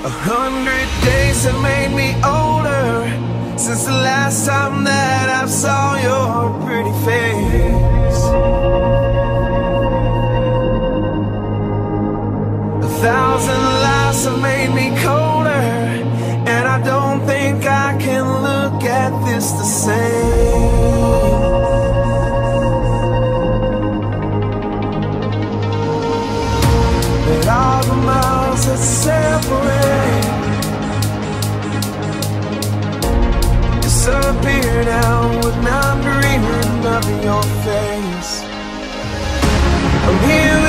100 days have made me older since the last time that I saw your pretty face. 1,000 lives have made me colder, and I don't think I can look at this the same. But all the miles that separate disappear now when I'm dreaming of your face. I'm here